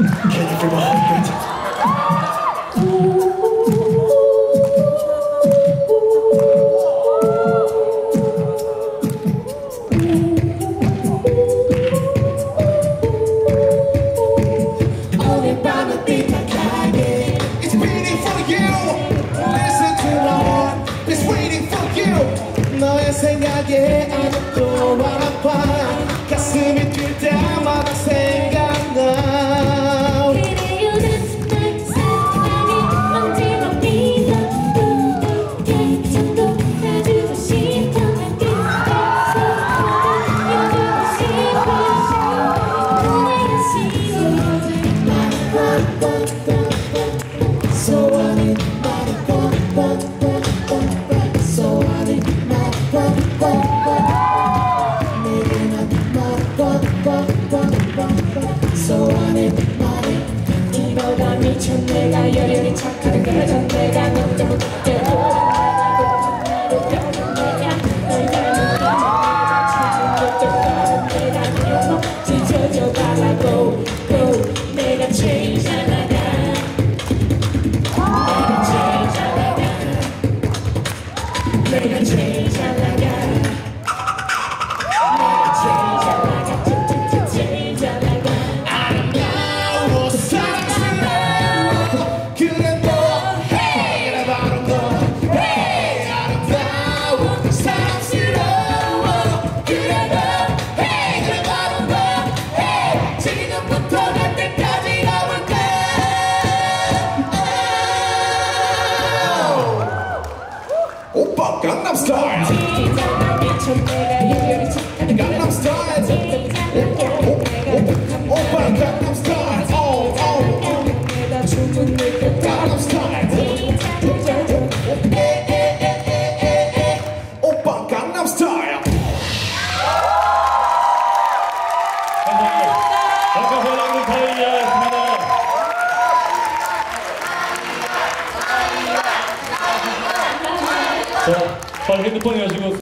Can you feel my heartbeat? 오늘 밤은 삐딱하게 It's waiting for you. Listen to my heart. It's waiting for you. 너의 생각에 아직도 아파. 가슴이 뛸 때마다 생각나. 그래요 단순한 사랑이 언제나 믿어도 계속 떠나주고 싶어 여주고 싶어 내가 So I need my So I need my So I need my 이보다 미쳐 내가 여전히 착하게 그래서 내가 먼저 못해 지쳐져 가라고 내가 제일 잘 나가 내가 제일 잘 나가 제일 잘 나가 아름다워 사랑스러워 그래 너 Hey 바로 너 Hey 아름다워 사랑스러워 그래 너 Hey 그래 바로 너 Hey 지금부터 갈 때까지 가볼까 오빠 강남스타일 강남스타일 오빠 강남스타일 강남스타일 오빠 강남스타일 아카펠라 그룹 다이아였습니다. 자, 빨리 핸드폰 여시고